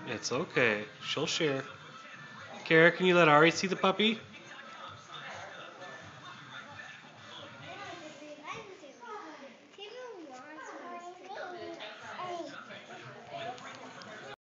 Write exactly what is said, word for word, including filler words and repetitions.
It's okay. She'll share. Kara, can you let Ari see the puppy?